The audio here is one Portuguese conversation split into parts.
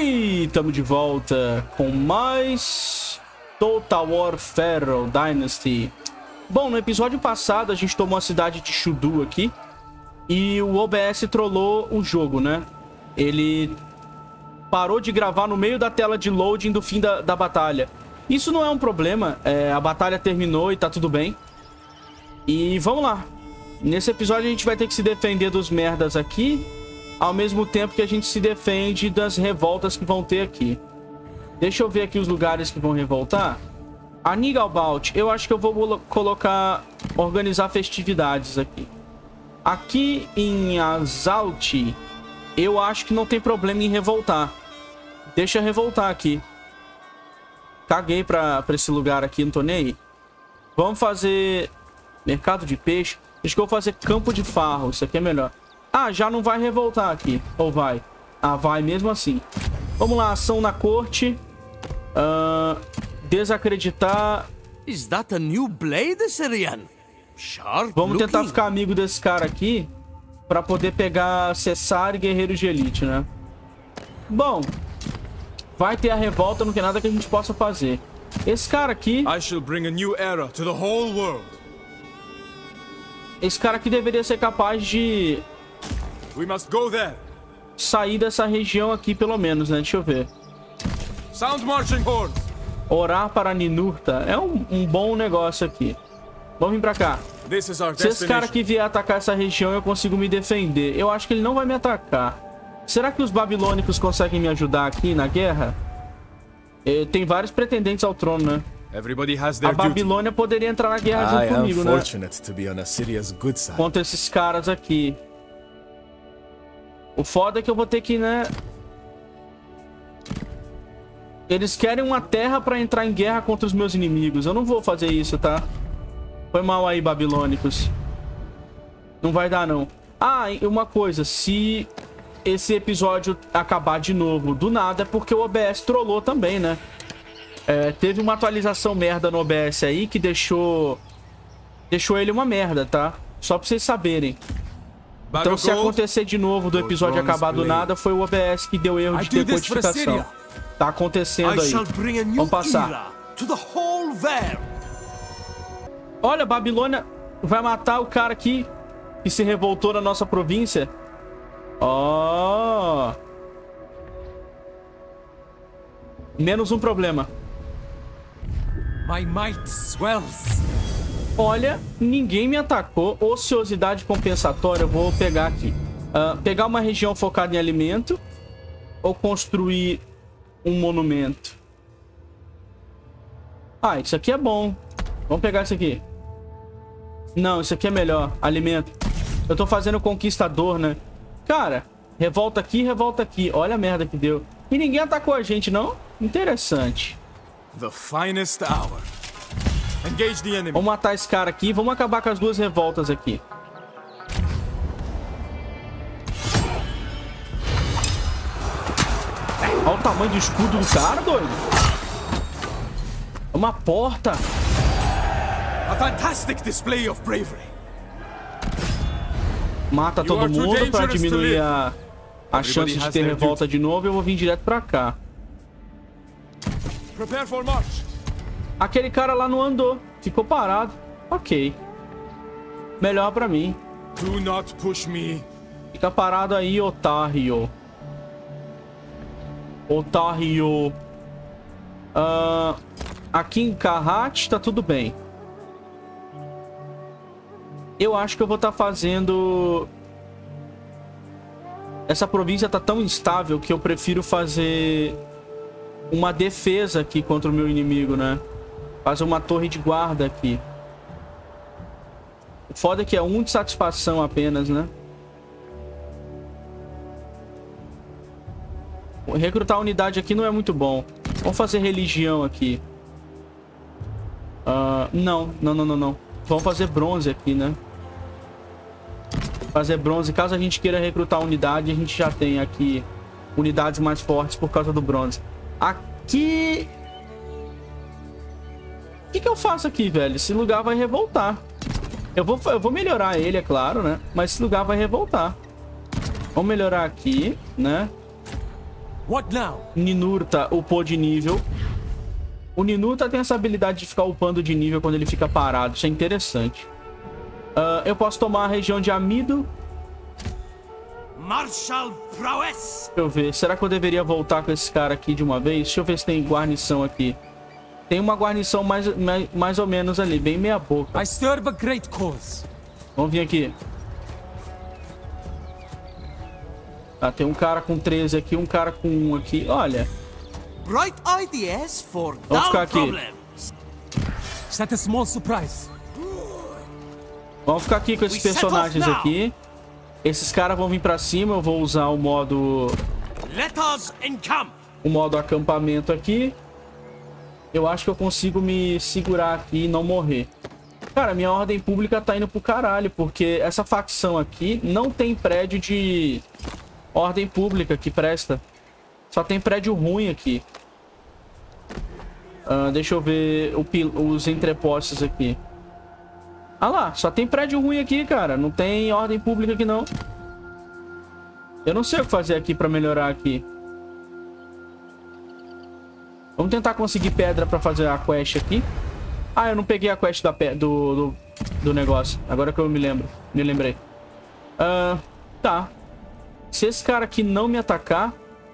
E estamos de volta com mais Total War Feral Dynasty. Bom, no episódio passado a gente tomou a cidade de Chudu aqui e o OBS trollou o jogo, né? Ele parou de gravar no meio da tela de loading do fim da batalha. Isso não é um problema, a batalha terminou e tá tudo bem. E vamos lá. Nesse episódio a gente vai ter que se defender dos merdas aqui, ao mesmo tempo que a gente se defende das revoltas que vão ter aqui. Deixa eu ver aqui os lugares que vão revoltar. A Nigalbalt, eu acho que eu vou colocar, organizar festividades aqui. Aqui em Azalt, eu acho que não tem problema em revoltar. Deixa revoltar aqui. Caguei pra esse lugar aqui, não tô nem aí. Vamos fazer mercado de peixe. Acho que eu vou fazer campo de farro, isso aqui é melhor. Ah, já não vai revoltar aqui. Ou vai? Ah, vai mesmo assim. Vamos lá, ação na corte. Desacreditar. Is that a new blade, Syrian? Sharp Vamos tentar looking. ficar amigo desse cara aqui pra poder pegar Cessar e Guerreiros de Elite, né? Bom, vai ter a revolta, não tem nada que a gente possa fazer. Esse cara aqui... I shall bring a new era to the whole world. Esse cara aqui deveria ser capaz de We must go there. sair dessa região aqui, pelo menos, né? Deixa eu ver. Sound marching horns. Orar para Ninurta. É um bom negócio aqui. Vamos vir pra cá. This is our Se esse cara destination. aqui vier atacar essa região, eu consigo me defender. Eu acho que ele não vai me atacar. Será que os babilônicos conseguem me ajudar aqui na guerra? Tem vários pretendentes ao trono, né? Everybody has A their duty. Babilônia poderia entrar na guerra I junto am comigo, né? fortunate to be on Assyria's good side. Contra esses caras aqui. O foda é que eu vou ter que, né? Eles querem uma terra pra entrar em guerra contra os meus inimigos. Eu não vou fazer isso, tá? Foi mal aí, babilônicos. Não vai dar, não. Ah, e uma coisa. Se esse episódio acabar de novo do nada, é porque o OBS trollou também, né? Teve uma atualização merda no OBS aí que deixou ele uma merda, tá? Só pra vocês saberem. Então, se acontecer de novo do episódio acabar do nada, foi o OBS que deu erro de decodificação. Tá acontecendo I aí. shall bring a new Vamos passar. era to the whole world. Olha, Babilônia vai matar o cara aqui que se revoltou na nossa província. Ó. Menos um problema. My might swells. Olha, ninguém me atacou. Ociosidade compensatória, eu vou pegar aqui. Pegar uma região focada em alimento ou construir um monumento. Ah, isso aqui é bom. Vamos pegar isso aqui. Não, isso aqui é melhor. Alimento. Eu tô fazendo conquistador, né? Cara, revolta aqui, revolta aqui. Olha a merda que deu. E ninguém atacou a gente, não? Interessante. The finest hour. Engage the enemy. Vamos matar esse cara aqui. Vamos acabar com as duas revoltas aqui. Olha o tamanho do escudo do cara, doido. É uma porta. A fantastic display of bravery. Mata todo mundo pra diminuir a chance de ter revolta de novo. Eu vou vir direto pra cá. Prepare for march. Aquele cara lá não andou. Ficou parado. Ok. Melhor pra mim. Do not push me. Fica parado aí, otário. Otário. Aqui em Kahat tá tudo bem. Eu acho que eu vou estar fazendo... Essa província tá tão instável que eu prefiro fazer uma defesa aqui contra o meu inimigo, né? Fazer uma torre de guarda aqui. O foda é que é um de satisfação apenas, né? Recrutar unidade aqui não é muito bom. Vamos fazer religião aqui. Não. Vamos fazer bronze aqui, né? Fazer bronze. Caso a gente queira recrutar unidade, a gente já tem aqui unidades mais fortes por causa do bronze. Aqui... O que eu faço aqui, velho? Esse lugar vai revoltar. Eu vou melhorar ele, é claro, né? Mas esse lugar vai revoltar. Vamos melhorar aqui, né? What now? Ninurta upou de nível. O Ninurta tem essa habilidade de ficar upando de nível quando ele fica parado. Isso é interessante. Eu posso tomar a região de Amido. Marshal Prowess. Deixa eu ver. Será que eu deveria voltar com esse cara aqui de uma vez? Deixa eu ver se tem guarnição aqui. Tem uma guarnição mais ou menos ali. Bem meia boca. I serve a great cause. Vamos vir aqui. Ah, tem um cara com 13 aqui, um cara com 1 aqui. Olha. Bright ideas for Vamos ficar dull aqui. problems. Set a small surprise. Vamos ficar aqui com esses personagens aqui. Esses caras vão vir pra cima. Eu vou usar o modo... Let us encamp. O modo acampamento aqui. Eu acho que eu consigo me segurar aqui e não morrer. Cara, minha ordem pública tá indo pro caralho. Porque essa facção aqui não tem prédio de ordem pública que presta. Só tem prédio ruim aqui. Deixa eu ver os entrepostos aqui. Ah lá, só tem prédio ruim aqui, cara. Não tem ordem pública aqui, não. Eu não sei o que fazer aqui pra melhorar aqui. Vamos tentar conseguir pedra pra fazer a quest aqui. Ah, eu não peguei a quest do negócio. Agora que eu me lembrei. Tá. Se esse cara aqui não me atacar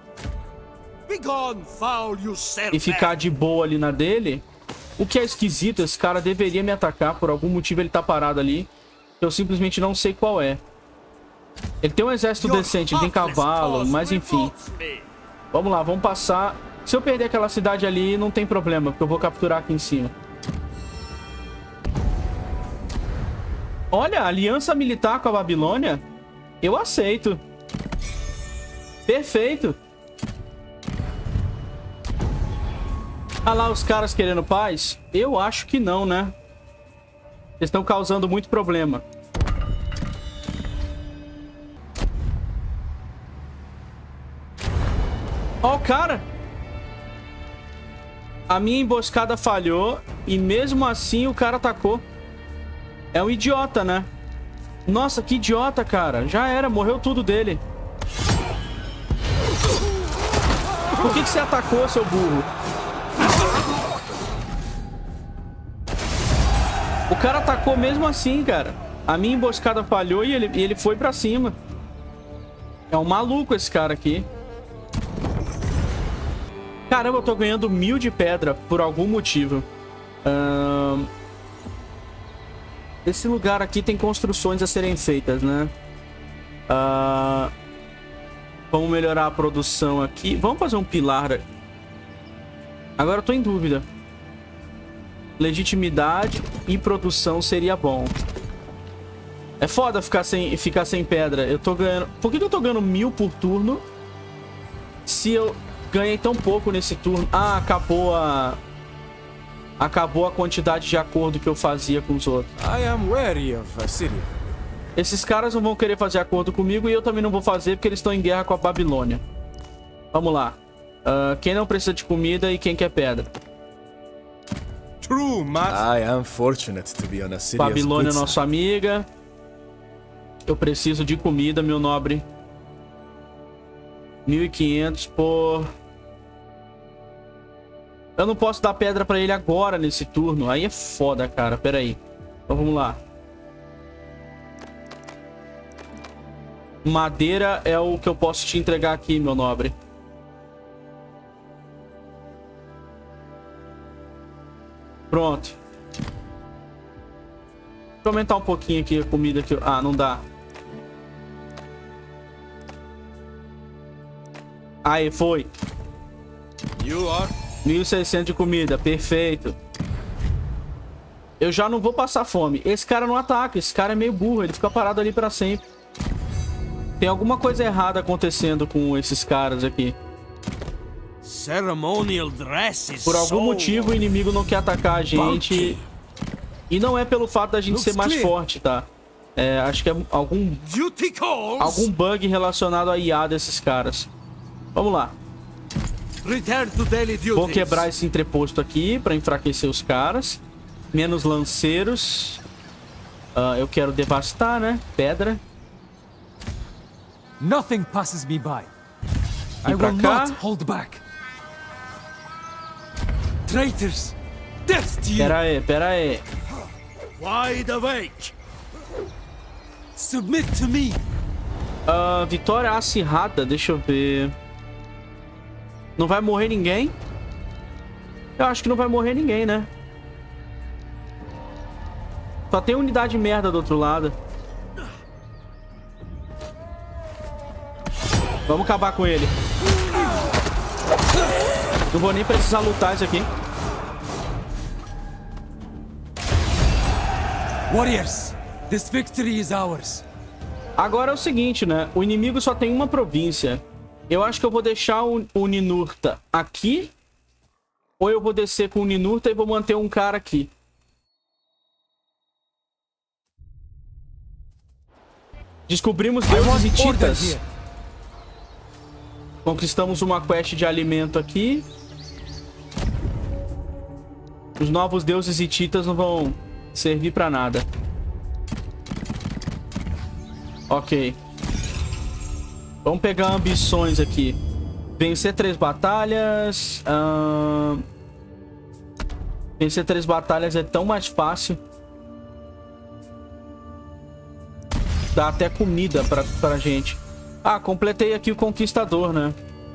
e ficar de boa ali na dele... O que é esquisito, esse cara deveria me atacar. Por algum motivo ele tá parado ali. Eu simplesmente não sei qual é. Ele tem um exército decente, ele tem cavalo, mas enfim. Vamos lá, vamos passar. Se eu perder aquela cidade ali, não tem problema, porque eu vou capturar aqui em cima. Olha, aliança militar com a Babilônia. Eu aceito. Perfeito. Ah lá, os caras querendo paz? Eu acho que não, né? Eles estão causando muito problema. Ó, o cara! A minha emboscada falhou e mesmo assim o cara atacou. É um idiota, né? Nossa, que idiota, cara. Já era, morreu tudo dele. Por que você atacou, seu burro? O cara atacou mesmo assim, cara. A minha emboscada falhou e ele foi pra cima. É um maluco esse cara aqui. Caramba, eu tô ganhando 1000 de pedra por algum motivo. Esse lugar aqui tem construções a serem feitas, né? Vamos melhorar a produção aqui. Vamos fazer um pilar. Agora eu tô em dúvida. Legitimidade e produção seria bom. É foda ficar sem pedra. Eu tô ganhando... Por que eu tô ganhando 1000 por turno? Se eu ganhei tão pouco nesse turno... Ah, acabou a quantidade de acordo que eu fazia com os outros. I am wary of Assyria. Esses caras não vão querer fazer acordo comigo e eu também não vou fazer porque eles estão em guerra com a Babilônia. Vamos lá. Quem não precisa de comida e quem quer pedra? True, master. I am fortunate to be on Assyria's Babilônia, good nossa amiga. Eu preciso de comida, meu nobre. 1500 por... Eu não posso dar pedra pra ele agora nesse turno. Aí é foda, cara. Pera aí. Então vamos lá. Madeira é o que eu posso te entregar aqui, meu nobre. Pronto. Deixa eu aumentar um pouquinho aqui a comida que eu... Ah, não dá. Aí, foi. You are 1600 de comida, perfeito. Eu já não vou passar fome. Esse cara não ataca, esse cara é meio burro. Ele fica parado ali pra sempre. Tem alguma coisa errada acontecendo com esses caras aqui. Ceremonial dresses. Por algum motivo o inimigo não quer atacar a gente. E não é pelo fato da gente ser mais forte, tá? Acho que é algum bug relacionado à IA desses caras. Vamos lá. Vou quebrar esse entreposto aqui pra enfraquecer os caras. Menos lanceiros. Eu quero devastar, né? Pedra. Nothing passes me by. I pra will cá. not hold back. Traitors, death to you. Pera aí. Wide awake. Submit to me. Vitória acirrada, deixa eu ver. Não vai morrer ninguém? Eu acho que não vai morrer ninguém, né? Só tem unidade merda do outro lado. Vamos acabar com ele. Não vou nem precisar lutar isso aqui. Warriors, this victory is ours. Agora é o seguinte, né? O inimigo só tem uma província. Eu acho que eu vou deixar o Ninurta aqui. Ou eu vou descer com o Ninurta e vou manter um cara aqui. Descobrimos deuses hititas. Conquistamos uma quest de alimento aqui. Os novos deuses hititas não vão servir pra nada. Ok. Vamos pegar ambições aqui. Vencer 3 batalhas. Vencer 3 batalhas é tão mais fácil. Dá até comida pra gente. Ah, completei aqui o Conquistador, né?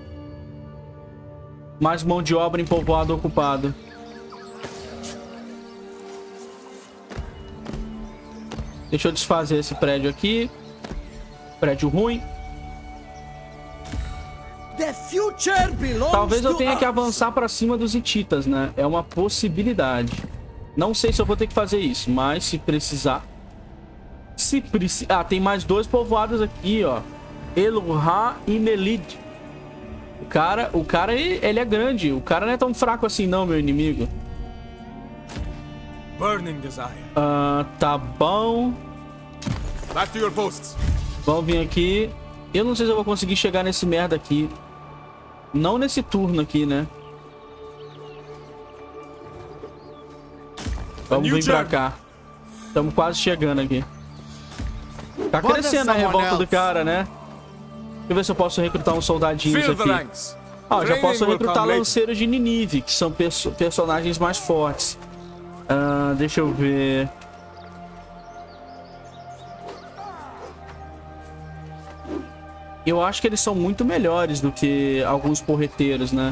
Mais mão de obra em povoado ocupado. Deixa eu desfazer esse prédio aqui. Prédio ruim. Talvez eu tenha que avançar pra cima dos hititas, né? É uma possibilidade. Não sei se eu vou ter que fazer isso, mas se precisar... Ah, tem mais 2 povoados aqui, ó. Eluha e Melid. O cara, ele é grande. O cara não é tão fraco assim, não, meu inimigo. Burning desire. Tá bom. Back to your posts. Vamos vir aqui. Eu não sei se eu vou conseguir chegar nesse merda aqui. Não nesse turno aqui, né? Vamos vir pra cá. Estamos quase chegando aqui. Tá crescendo a revolta do cara, né? Deixa eu ver se eu posso recrutar uns soldadinhos aqui. Ah, já posso recrutar lanceiros de Ninive, que são personagens mais fortes. Deixa eu ver. Eu acho que eles são muito melhores do que alguns porreteiros, né?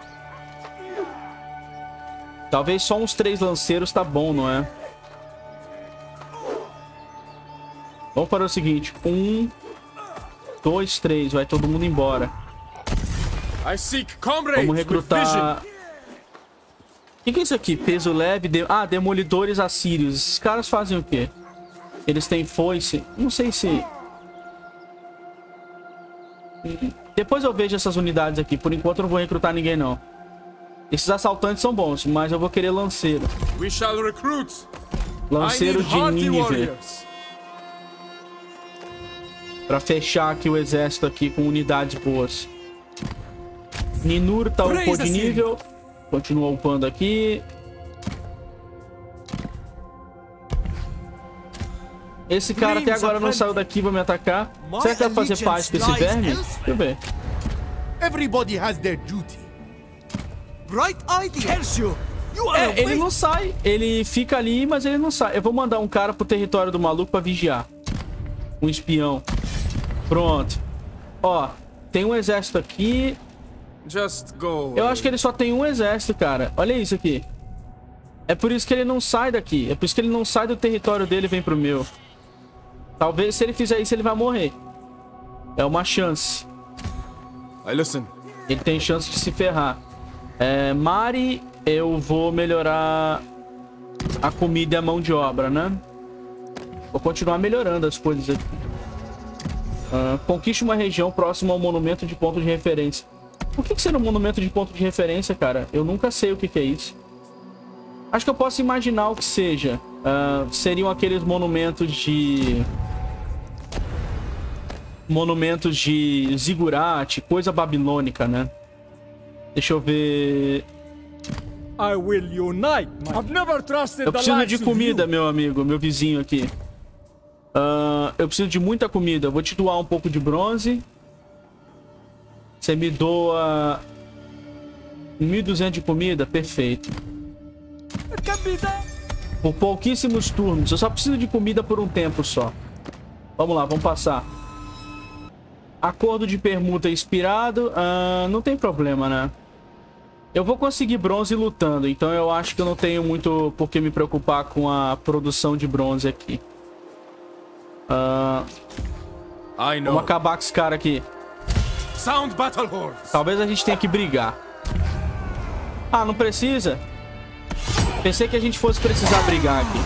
Talvez só uns 3 lanceiros tá bom, não é? Vamos para o seguinte. 1, 2, 3. Vai todo mundo embora. Vamos recrutar... O que é isso aqui? Peso leve... demolidores assírios. Esses caras fazem o quê? Eles têm foice? Não sei se... Depois eu vejo essas unidades aqui. Por enquanto eu não vou recrutar ninguém, não. Esses assaltantes são bons, mas eu vou querer lanceiro. Lanceiro de Nínive. Pra fechar aqui o exército aqui com unidades boas. Ninurta upou de nível. Continua upando aqui. Esse cara até agora não saiu daqui, vai me atacar. Será que vai fazer paz com esse verme? Deixa eu ver. Everybody has their duty. Bright idea. Ele não sai. Ele fica ali, mas ele não sai. Eu vou mandar um cara pro território do maluco pra vigiar. Um espião. Pronto. Ó, tem um exército aqui. Eu acho que ele só tem um exército, cara. Olha isso aqui. É por isso que ele não sai daqui. É por isso que ele não sai do território dele e vem pro meu. Talvez se ele fizer isso, ele vai morrer. É uma chance. Ele tem chance de se ferrar. Mari, eu vou melhorar a comida e a mão de obra, né? Vou continuar melhorando as coisas aqui. Conquiste uma região próxima ao monumento de ponto de referência. Por que seria um monumento de ponto de referência, cara? Eu nunca sei o que é isso. Acho que eu posso imaginar o que seja. Seriam aqueles monumentos de... Monumentos de zigurate, coisa babilônica, né? Deixa eu ver... Eu preciso de comida, meu amigo, meu vizinho aqui. Eu preciso de muita comida. Eu vou te doar um pouco de bronze. Você me doa 1.200 de comida? Perfeito. Por pouquíssimos turnos. Eu só preciso de comida por um tempo só. Vamos lá, vamos passar. Acordo de permuta expirado. Não tem problema, né? Eu vou conseguir bronze lutando. Então eu acho que eu não tenho muito por que me preocupar com a produção de bronze aqui. Vamos acabar com esse cara aqui. Sound battle horns. Talvez a gente tenha que brigar. Ah, não precisa? Pensei que a gente fosse precisar brigar aqui.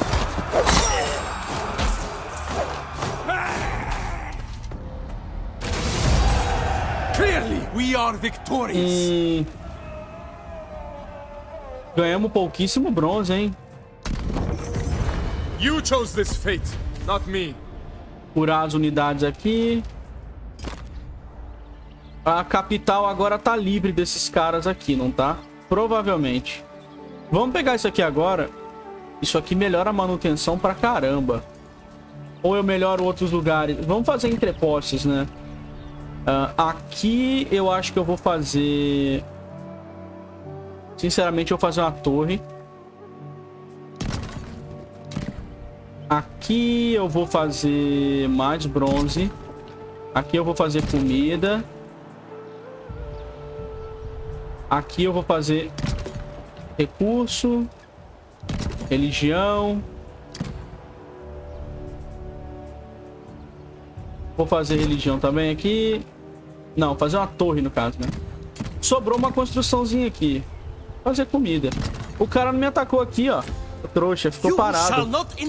Clearly, we are victorious. Ganhamos pouquíssimo bronze, hein? You chose this fate, not me. Curar as unidades aqui. A capital agora tá livre desses caras aqui, não tá? Provavelmente. Vamos pegar isso aqui agora. Isso aqui melhora a manutenção pra caramba. Ou eu melhoro outros lugares. Vamos fazer entrepostes, né? Aqui eu acho que eu vou fazer... Sinceramente, eu vou fazer uma torre. Aqui eu vou fazer mais bronze. Aqui eu vou fazer comida. Aqui eu vou fazer recurso, religião. Vou fazer religião também aqui. Não, fazer uma torre no caso, né? Sobrou uma construçãozinha aqui. Fazer comida. O cara não me atacou aqui, ó. O trouxa, ficou parado.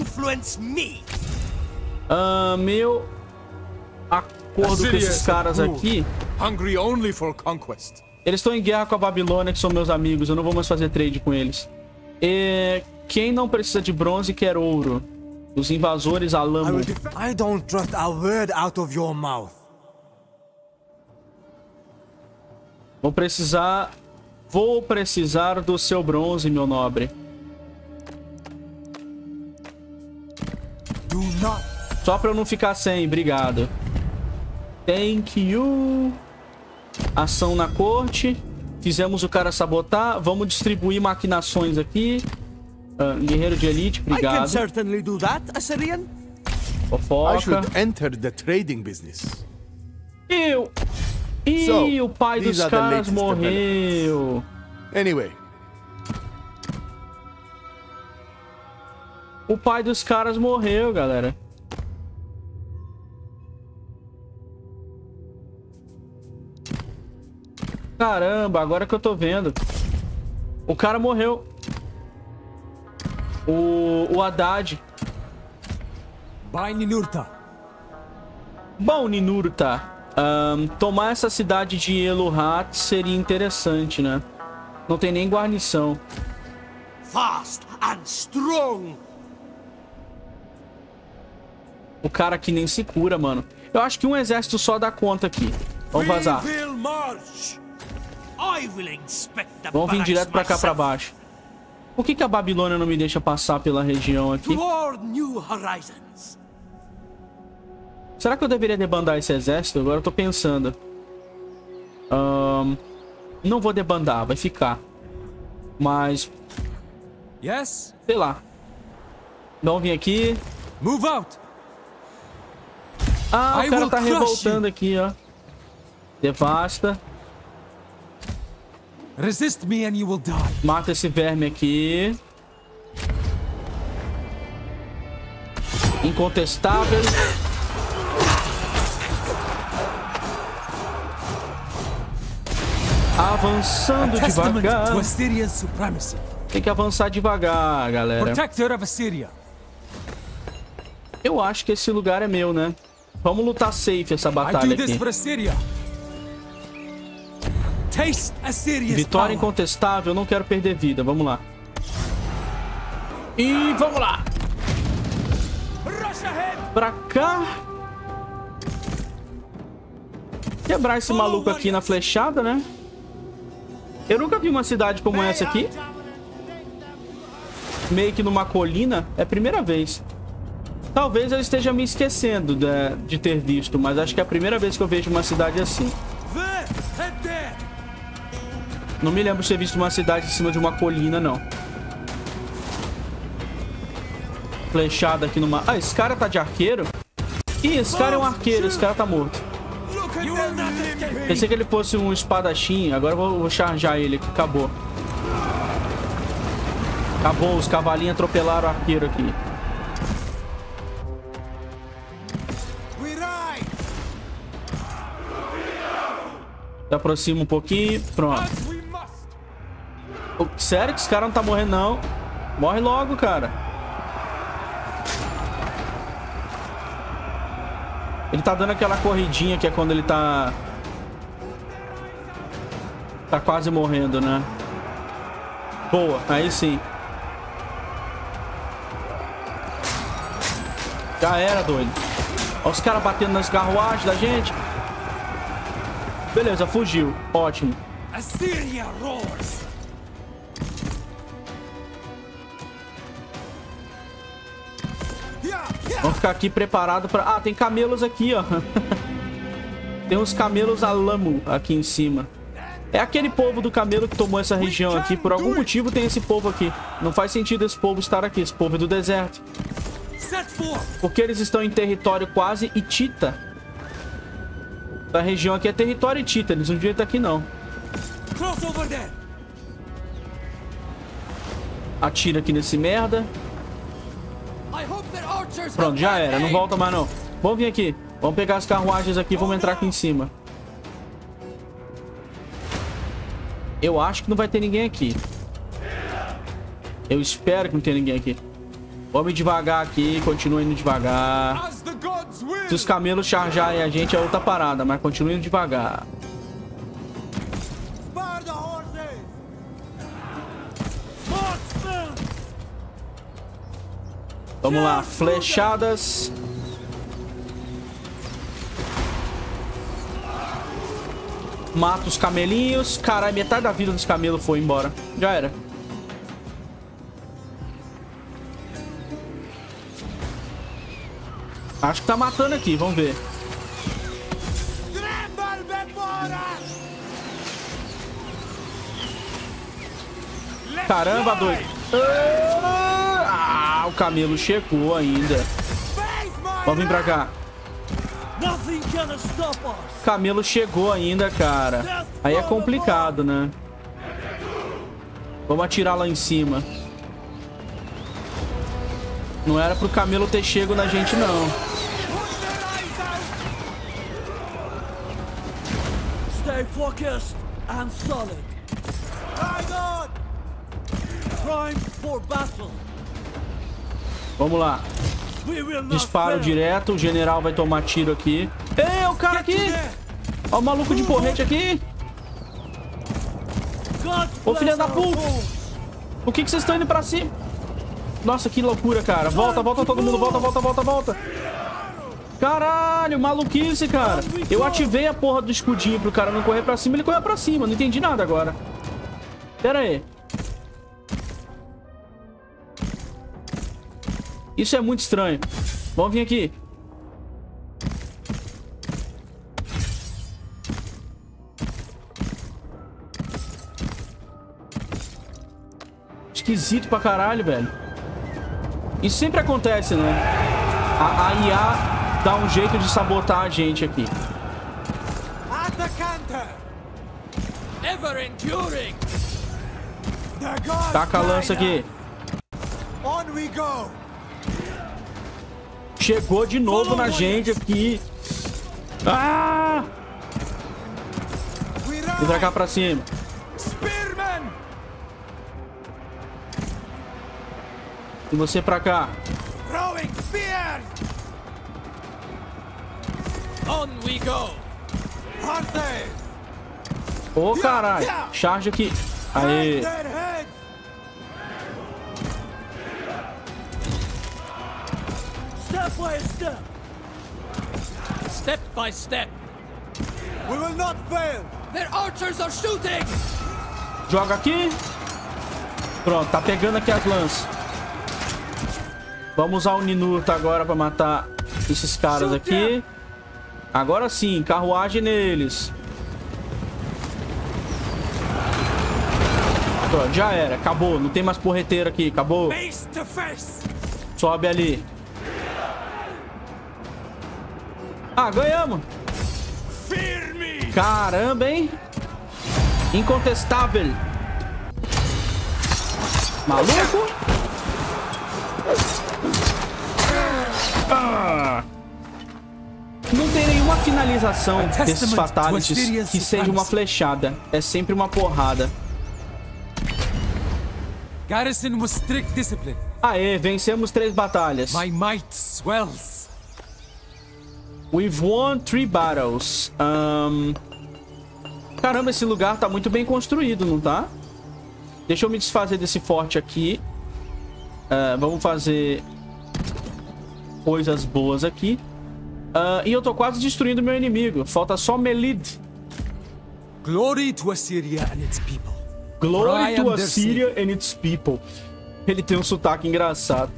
Meu acordo com esses caras aqui. Hungry only for conquest. Eles estão em guerra com a Babilônia, que são meus amigos. Eu não vou mais fazer trade com eles. Quem não precisa de bronze quer ouro. Os invasores Alamo. I don't trust a word out of your mouth. Vou precisar do seu bronze, meu nobre. Só pra eu não ficar sem, obrigado. Thank you. Ação na corte. Fizemos o cara sabotar. Vamos distribuir maquinações aqui. Guerreiro de elite, obrigado. I can certainly do that, Assyrian. Fofoca. I should enter the trading business. O pai dos caras morreu. Anyway. O pai dos caras morreu, galera. Caramba, agora que eu tô vendo. O cara morreu. O Haddad. Bom, Ninurta. Tomar essa cidade de Eluhat seria interessante, né? Não tem nem guarnição. Fast and strong. O cara aqui nem se cura, mano. Eu acho que um exército só dá conta aqui. Vamos vazar. Vamos vir direto pra cá pra baixo. Por que a Babilônia não me deixa passar pela região aqui? Será que eu deveria debandar esse exército? Agora eu tô pensando. Não vou debandar, vai ficar. Mas... sei lá. Vamos vir aqui. Move out. O cara tá revoltando aqui, ó. Devasta. Resist me and you will die. Mata esse verme aqui. Incontestável. Avançando devagar. Tem que avançar devagar, galera. Eu acho que esse lugar é meu, né? Vamos lutar safe essa batalha aqui. Vitória incontestável, eu não quero perder vida. Vamos lá. E vamos lá. Pra cá. Quebrar esse maluco aqui na flechada, né? Eu nunca vi uma cidade como essa aqui. Meio que numa colina. É a primeira vez. Talvez eu esteja me esquecendo de ter visto, mas acho que é a primeira vez que eu vejo uma cidade assim. Não me lembro de ter visto uma cidade em cima de uma colina, não. Flechada aqui numa... Ah, esse cara tá de arqueiro? Ih, esse cara é um arqueiro. Esse cara tá morto. Pensei que ele fosse um espadachim. Agora eu vou charjar ele aqui. Acabou. Acabou. Os cavalinhos atropelaram o arqueiro aqui. Se aproxima um pouquinho. Pronto. Sério que esse cara não tá morrendo, não? Morre logo, cara. Ele tá dando aquela corridinha que é quando ele tá... Tá quase morrendo, né? Boa, aí sim. Já era, doido. Olha os caras batendo nas carruagens da gente. Beleza, fugiu. Ótimo. Assyria roars. Vamos ficar aqui preparado para... Ah, tem camelos aqui, ó. Tem uns camelos alamo aqui em cima. É aquele povo do camelo que tomou essa região aqui. Por algum motivo tem esse povo aqui. Não faz sentido esse povo estar aqui. Esse povo é do deserto. Porque eles estão em território quase hitita. Essa região aqui é território hitita. Eles não deviam estar aqui, não. Atira aqui nesse merda. Pronto, já era. Não volta mais, não. Vamos vir aqui. Vamos pegar as carruagens aqui e vamos entrar aqui em cima. Eu acho que não vai ter ninguém aqui. Eu espero que não tenha ninguém aqui. Vamos devagar aqui. Continua indo devagar. Se os camelos charjarem a gente é outra parada, mas continua indo devagar. Vamos lá, flechadas. Mata os camelinhos. Caralho, metade da vida dos camelos foi embora. Já era. Acho que tá matando aqui, vamos ver. Caramba, doido. O camelo chegou ainda. Vamos vir pra cá. O camelo chegou ainda, cara. Aí é complicado, né? Vamos atirar lá em cima. Não era pro camelo ter chego na gente, não. Stay focused and solid. Prime for battle. Vamos lá. Disparo direto. O general vai tomar tiro aqui. Ei, o cara aqui! Olha o maluco de porrete aqui. Ô, filha da puta! Por que vocês estão indo pra cima? Nossa, que loucura, cara. Volta, volta todo mundo. Volta, volta, volta, volta. Caralho, maluquice, cara. Eu ativei a porra do escudinho pro cara não correr pra cima. Ele correu pra cima. Não entendi nada agora. Pera aí. Isso é muito estranho. Vamos vir aqui. Esquisito pra caralho, velho. Isso sempre acontece, né? A IA dá um jeito de sabotar a gente aqui. Taca a lança aqui. Chegou de novo na gente aqui. Ah! Vem pra cá pra cima. E você pra cá. Ô, caralho. Charge aqui. Aê. Step by step. We will not fail. Their archers are shooting. Joga aqui. Pronto, tá pegando aqui as lanças. Vamos usar o Ninurta agora pra matar esses caras aqui. Agora sim, carruagem neles. Pronto, já era. Acabou. Não tem mais porreteiro aqui. Acabou. Face to face. Sobe ali. Ah, ganhamos. Firme. Caramba, hein? Incontestável. Maluco? Ah. Não tem nenhuma finalização desses fatalities que seja uma flechada. É sempre uma porrada. Garrison was strict discipline. Aê, vencemos 3 batalhas. My might swells. We've won 3 battles. Caramba, esse lugar tá muito bem construído, não tá? Deixa eu me desfazer desse forte aqui. Vamos fazer coisas boas aqui. E eu tô quase destruindo meu inimigo. Falta só Melid. Glory to Assyria and its people. Glory to Assyria and its people. Ele tem um sotaque engraçado.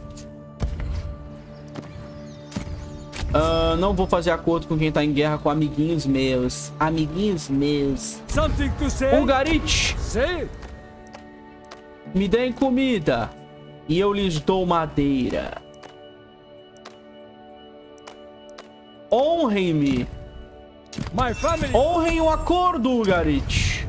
Não vou fazer acordo com quem tá em guerra com amiguinhos meus. Amiguinhos meus. Something to say? Ugarit! Say. Me deem comida. E eu lhes dou madeira. Honrem-me. My family. Honrem o acordo, Ugarit.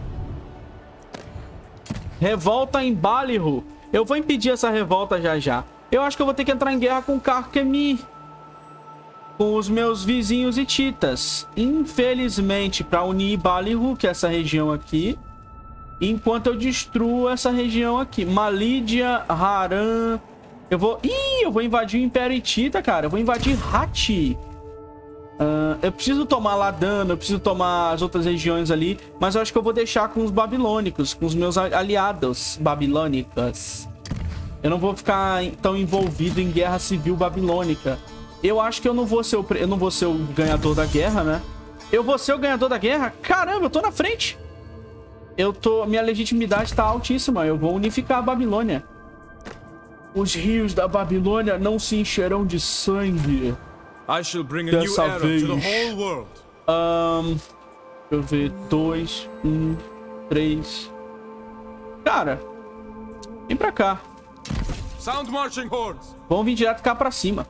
Revolta em Ballihu. Eu vou impedir essa revolta já já. Eu acho que eu vou ter que entrar em guerra com Karkemi. Com os meus vizinhos hititas. Infelizmente, para unir Ballihu, que é essa região aqui. Enquanto eu destruo essa região aqui. Malídia, Haran. Eu vou invadir o Império Hitita, cara. Eu vou invadir Hati. Eu preciso tomar lá dano, eu preciso tomar as outras regiões ali, mas eu acho que eu vou deixar com os babilônicos, com os meus aliados babilônicos. Eu não vou ficar tão envolvido em guerra civil babilônica. Eu acho que eu não vou ser o ganhador da guerra, né? Eu vou ser o ganhador da guerra? Caramba, eu tô na frente. Minha legitimidade tá altíssima. Eu vou unificar a Babilônia. Os rios da Babilônia não se encherão de sangue. I shall bring a new era to the whole world. Deixa eu ver. 2, 1, 3. Cara, vem pra cá. Sound marching horns. Vamos vir direto cá pra cima.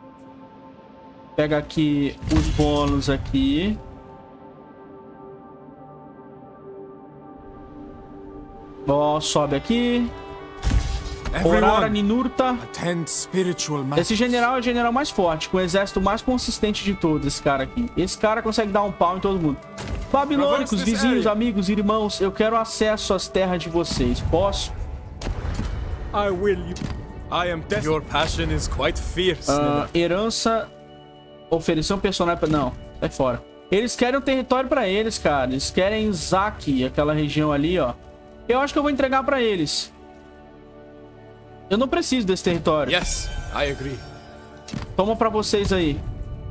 Pega aqui os bônus aqui. Ó, sobe aqui. Orara Ninurta. Esse general é o general mais forte, com o exército mais consistente de todos, esse cara aqui. Esse cara consegue dar um pau em todo mundo. Babilônicos, vizinhos, amigos, irmãos, eu quero acesso às terras de vocês. Posso? I will. I am desperate. Your passion is quite fierce. Herança. Oferecer um personagem pra... Não, sai fora. Eles querem um território pra eles, cara. Eles querem Zaki, aquela região ali, ó. Eu acho que eu vou entregar pra eles. Eu não preciso desse território. Yes, I agree. Toma pra vocês aí.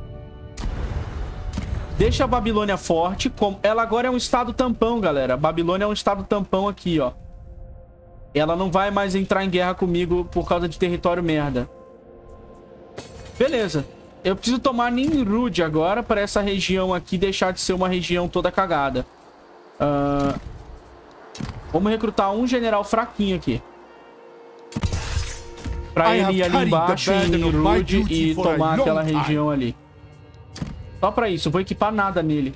Deixa a Babilônia forte. Ela agora é um estado tampão, galera. A Babilônia é um estado tampão aqui, ó. Ela não vai mais entrar em guerra comigo por causa de território merda. Beleza. Eu preciso tomar Nimrud agora para essa região aqui deixar de ser uma região toda cagada. Vamos recrutar um general fraquinho aqui. Pra ele ir ali embaixo em Nimrud e tomar aquela região ali. Só pra isso, eu vou equipar nada nele.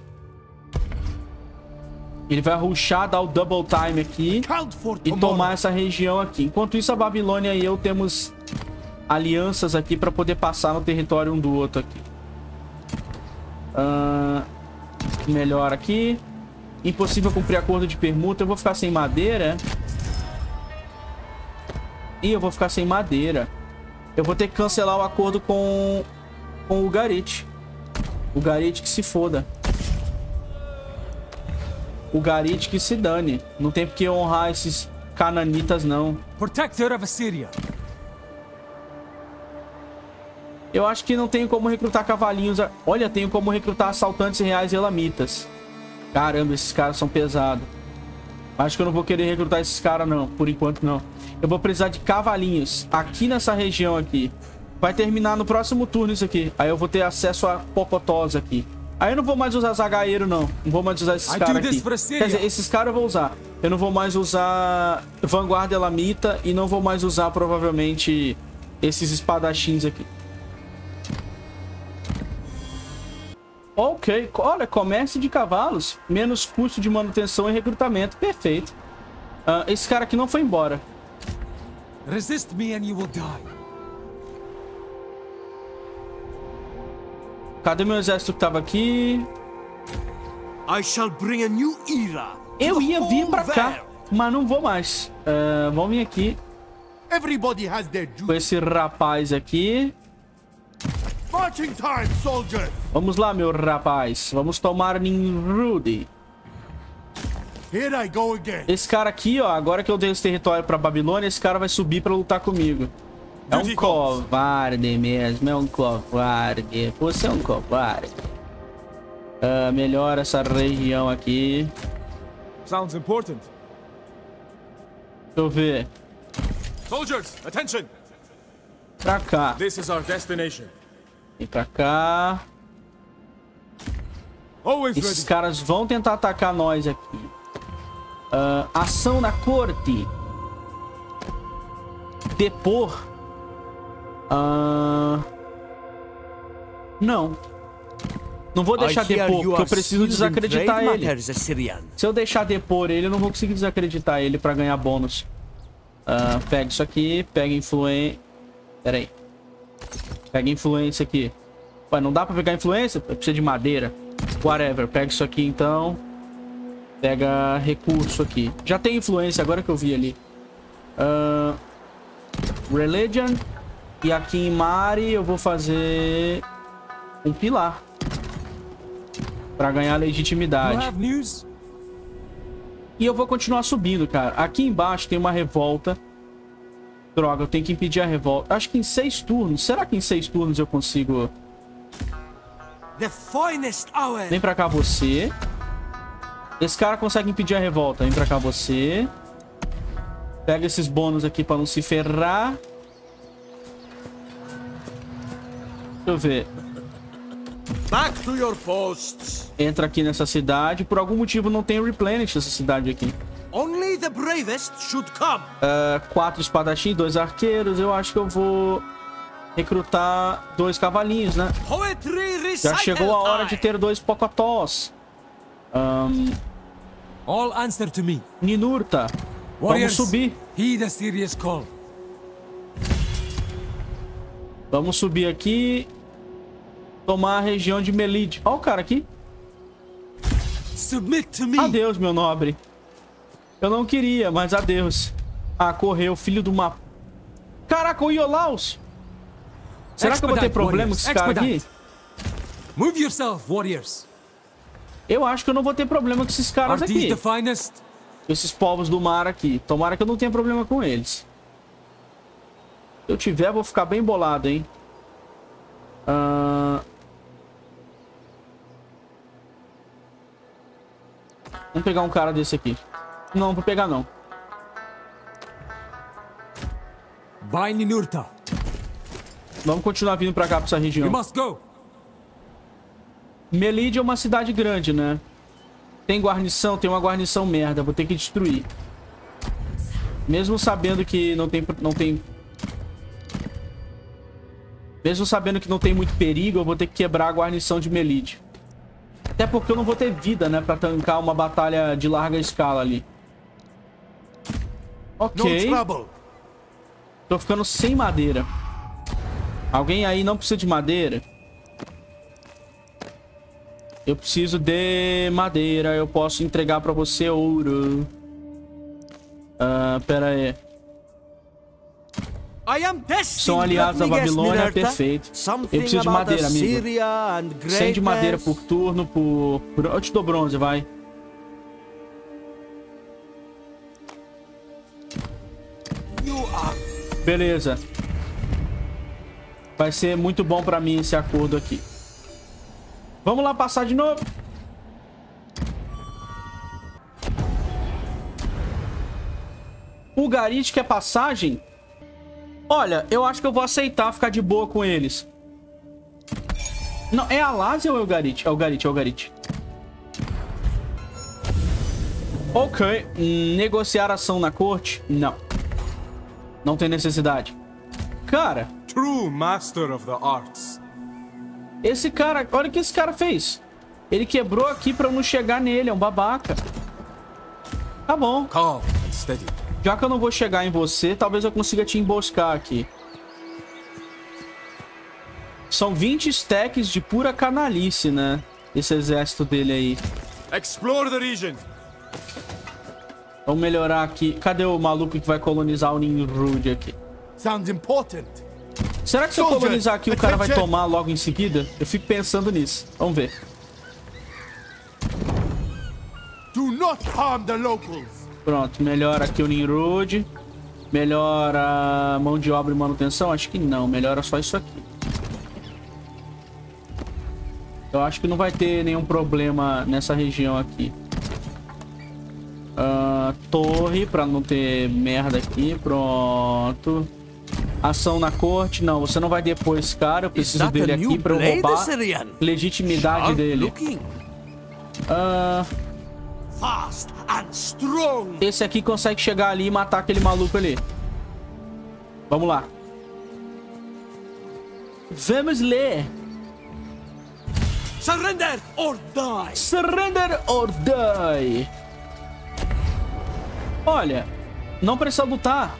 Ele vai rushar, dar o double time aqui e tomar essa região aqui. Enquanto isso, a Babilônia e eu temos alianças aqui pra poder passar no território um do outro aqui. Melhor aqui. Impossível cumprir acordo de permuta. Eu vou ficar sem madeira. Ih, eu vou ficar sem madeira. Eu vou ter que cancelar o acordo com o Ugarit. O Ugarit que se foda. O Ugarit que se dane. Não tem porque honrar esses cananitas, não. Protector of Assyria. Eu acho que não tenho como recrutar cavalinhos. Olha, tenho como recrutar assaltantes reais e elamitas. Caramba, esses caras são pesados. Acho que eu não vou querer recrutar esses caras, não. Por enquanto, não. Eu vou precisar de cavalinhos aqui nessa região aqui. Vai terminar no próximo turno isso aqui. Aí eu vou ter acesso a Pocotós aqui. Aí eu não vou mais usar zagaieiro, não. Não vou mais usar esses caras aqui. Quer dizer, esses caras eu vou usar. Eu não vou mais usar Vanguarda Elamita e não vou mais usar, provavelmente, esses espadachins aqui. Ok. Olha, comércio de cavalos. Menos custo de manutenção e recrutamento. Perfeito. Esse cara aqui não foi embora. Resist me and you will die. Cadê meu exército que tava aqui? I shall bring a new era. Eu ia vir pra cá, mas não vou mais. Vamos vir aqui Everybody has their duty. com esse rapaz aqui. Marching time, soldiers. Vamos lá, meu rapaz. Vamos tomar Nimrud. Here I go again. Esse cara aqui, ó, agora que eu dei esse território pra Babilônia, esse cara vai subir pra lutar comigo. É um covarde mesmo, é um covarde. Você é um covarde. Melhora essa região aqui. Sounds important. Deixa eu ver. Soldiers, attention. Pra cá. This is our destination. Vem pra cá. Always Esses ready. caras vão tentar atacar nós aqui. Ação na corte. Depor. Não. Não vou deixar depor, porque eu preciso desacreditar ele. Se eu deixar depor ele, eu não vou conseguir desacreditar ele pra ganhar bônus. Pega isso aqui, pega influência. Pera aí. Pega influência aqui. Ué, não dá pra pegar influência? Precisa de madeira. Whatever, pega isso aqui então. Pega recurso aqui. Já tem influência, agora que eu vi ali. Religion. E aqui em Mari eu vou fazer um pilar. Pra ganhar legitimidade. E eu vou continuar subindo, cara. Aqui embaixo tem uma revolta. Droga, eu tenho que impedir a revolta. Acho que em 6 turnos. Será que em 6 turnos eu consigo... Vem pra cá você. Esse cara consegue impedir a revolta. Vem pra cá você. Pega esses bônus aqui pra não se ferrar. Deixa eu ver. Back to your posts. Entra aqui nessa cidade. Por algum motivo não tem replenish essa cidade aqui. Only the bravest should come. 4 espadachins, 2 arqueiros. Eu acho que eu vou recrutar 2 cavalinhos, né? Já chegou a hora de ter 2 pocotós. All answer to me. Ninurta. Vamos subir. Heed a serious call. Vamos subir aqui. Tomar a região de Melide. Olha o cara aqui. Submit to me. Adeus, meu nobre. Eu não queria, mas adeus. Ah, correu, filho do mapa. Caraca, o Iolaus. Será que eu vou ter problema com esse cara aqui? Move yourself, warriors. Eu acho que eu não vou ter problema com esses caras aqui. Esses povos do mar aqui. Tomara que eu não tenha problema com eles. Se eu tiver, eu vou ficar bem bolado, hein? Vamos pegar um cara desse aqui. Não, vou pegar não. Vai, Ninurta. Vamos continuar vindo pra cá, pra essa região. We must go. Melide é uma cidade grande, né? Tem guarnição? Tem uma guarnição merda. Vou ter que destruir. Mesmo sabendo que não tem... Mesmo sabendo que não tem muito perigo, eu vou ter que quebrar a guarnição de Melide. Até porque eu não vou ter vida, né? Pra tancar uma batalha de larga escala ali. Ok. Tô ficando sem madeira. Alguém aí não precisa de madeira? Eu preciso de madeira. Eu posso entregar pra você ouro. Pera aí. São aliados da Babilônia, perfeito. Eu preciso de madeira, amigo. 100 de madeira por turno, eu te dou bronze, vai. Beleza. Vai ser muito bom pra mim esse acordo aqui. Vamos lá passar de novo. O Garit quer passagem? Olha, eu acho que eu vou aceitar ficar de boa com eles. Não, é a Lásia ou é o Garit? É o Garit, é o Garit. Ok. Negociar ação na corte? Não. Não tem necessidade. Cara. True master of the arts. Esse cara... Olha o que esse cara fez. Ele quebrou aqui pra eu não chegar nele. É um babaca. Tá bom. Calm and steady. Já que eu não vou chegar em você, talvez eu consiga te emboscar aqui. São 20 stacks de pura canalice, né? Esse exército dele aí. Explore the region. Vamos melhorar aqui. Cadê o maluco que vai colonizar o Nimrud aqui? Sounds important. Será que se eu colonizar aqui o cara vai tomar logo em seguida? Eu fico pensando nisso. Vamos ver. Do not harm the locals. Pronto, melhora aqui o Nimrud. Melhora a mão de obra e manutenção? Acho que não, melhora só isso aqui. Eu acho que não vai ter nenhum problema nessa região aqui. Torre, pra não ter merda aqui. Pronto. Ação na corte. Não, você não vai depois, cara. Eu preciso dele aqui pra eu roubar legitimidade dele. Esse aqui consegue chegar ali e matar aquele maluco ali. Vamos lá. Vamos ler. Surrender or die. Surrender or die. Olha, não precisa lutar.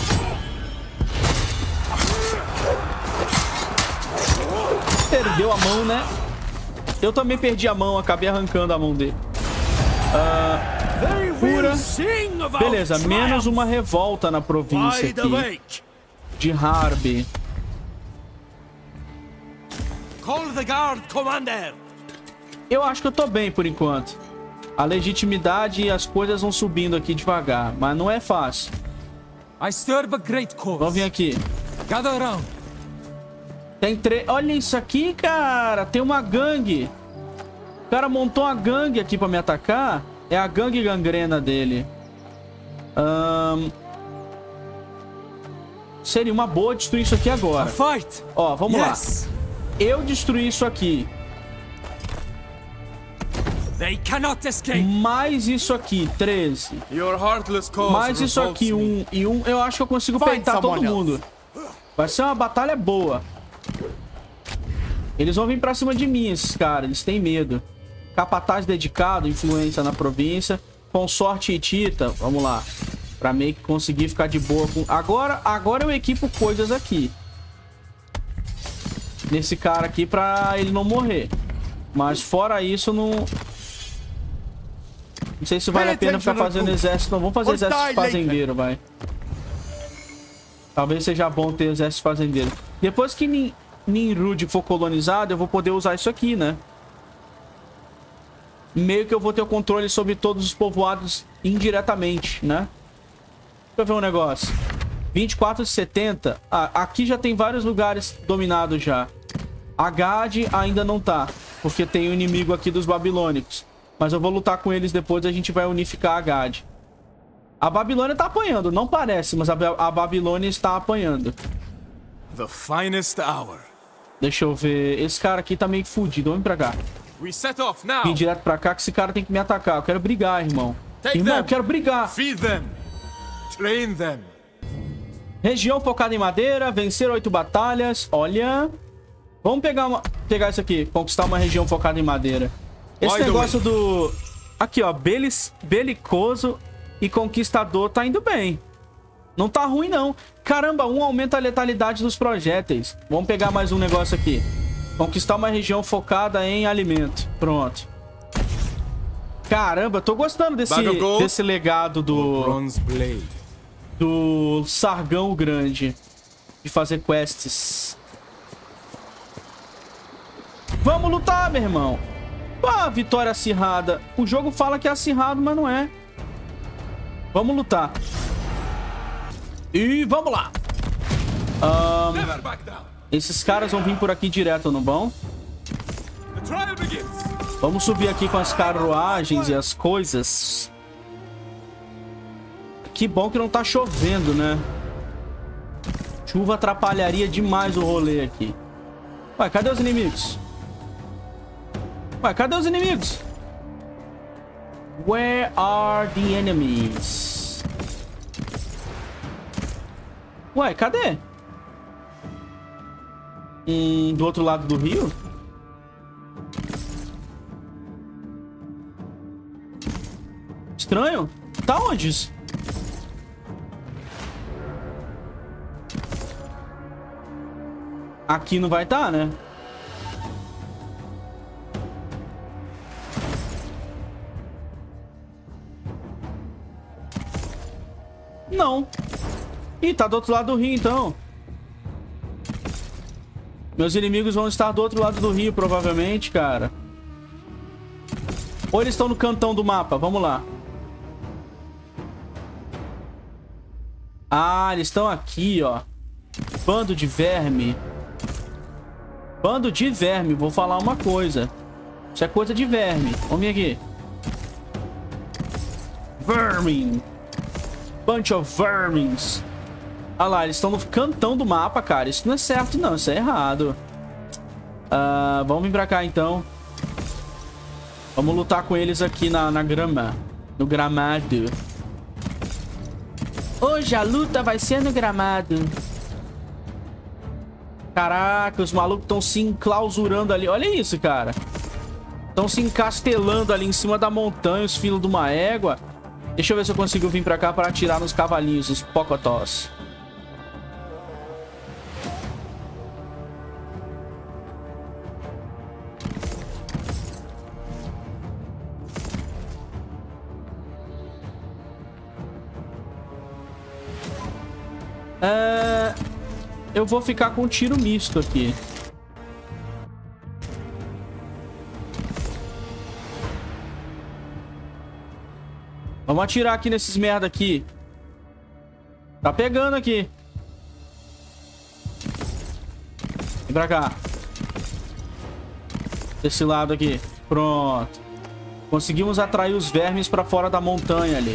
Perdeu a mão, né? Eu também perdi a mão, acabei arrancando a mão dele. Cura. Beleza, menos uma revolta na província aqui de Harbi. Call the guard, commander. Eu acho que eu tô bem por enquanto. A legitimidade e as coisas vão subindo aqui devagar, mas não é fácil. I serve a great cause. Vamos vir aqui. Gather around. Tem três. Olha isso aqui, cara. Tem uma gangue. O cara montou uma gangue aqui pra me atacar. É a gangue gangrena dele. Seria uma boa destruir isso aqui agora. Ó, vamos lá. Eu destruí isso aqui. They cannot escape. Mais isso aqui, 13. Your heartless cause mais isso aqui, 1 e 1. Eu acho que eu consigo peitar todo mundo. Vai ser uma batalha boa. Eles vão vir pra cima de mim, esses caras. Eles têm medo. Capataz dedicado, influência na província. Consorte hitita. Vamos lá. Pra meio que conseguir ficar de boa com... Agora eu equipo coisas aqui. Nesse cara aqui pra ele não morrer. Mas fora isso, não sei se vale a pena ficar fazendo exército. Não, vamos fazer exército fazendeiro, vai. Talvez seja bom ter exército fazendeiro. Depois que Nimrud for colonizado, eu vou poder usar isso aqui, né? Meio que eu vou ter o controle sobre todos os povoados indiretamente, né? Deixa eu ver um negócio. 24 de 70. Aqui já tem vários lugares dominados já. Agade ainda não tá, porque tem o inimigo aqui dos babilônicos. Mas eu vou lutar com eles depois, a gente vai unificar Agade. A Babilônia tá apanhando, não parece, mas a Babilônia está apanhando. The finest hour. Deixa eu ver. Esse cara aqui tá meio fudido. Vamos pra cá. We set off now. Vim direto pra cá que esse cara tem que me atacar. Eu quero brigar, irmão. Irmão, eu quero brigar. Feed them. Train them. Região focada em madeira. Vencer 8 batalhas. Olha. Vamos pegar isso aqui. Conquistar uma região focada em madeira. Esse negócio do... Aqui, ó. Belicoso e conquistador tá indo bem. Não tá ruim, não. Caramba, aumenta a letalidade dos projéteis. Vamos pegar mais um negócio aqui. Conquistar uma região focada em alimento. Pronto. Caramba, eu tô gostando desse legado do Sargão Grande. De fazer quests. Vamos lutar, meu irmão. Ah, vitória acirrada. O jogo fala que é acirrado, mas não é. Vamos lutar. E vamos lá. Esses caras vão vir por aqui direto, não vão? Vamos subir aqui com as carruagens e as coisas. Que bom que não tá chovendo, né? Chuva atrapalharia demais o rolê aqui. Ué, cadê os inimigos? Ué, cadê os inimigos? Where are the enemies? Ué, cadê? Do outro lado do rio? Estranho. Tá onde isso? Aqui não vai estar, né? Não. Ih, tá do outro lado do rio, então. Meus inimigos vão estar do outro lado do rio, provavelmente, cara. Ou eles estão no cantão do mapa. Vamos lá. Ah, eles estão aqui, ó. Bando de verme. Bando de verme. Vou falar uma coisa. Isso é coisa de verme. Vamos vir aqui. Vermin. Bunch of vermins. Olha lá, eles estão no cantão do mapa, cara. Isso não é certo, não. Isso é errado. Vamos vir pra cá, então. Vamos lutar com eles aqui na grama. No gramado. Hoje a luta vai ser no gramado. Caraca, os malucos estão se enclausurando ali. Olha isso, cara. Estão se encastelando ali em cima da montanha, os filhos de uma égua. Deixa eu ver se eu consigo vir pra cá para atirar nos cavalinhos, os pocotós. Eu vou ficar com um tiro misto aqui. Vamos atirar aqui nesses merda aqui. Tá pegando aqui. Vem pra cá. Desse lado aqui. Pronto. Conseguimos atrair os vermes pra fora da montanha ali.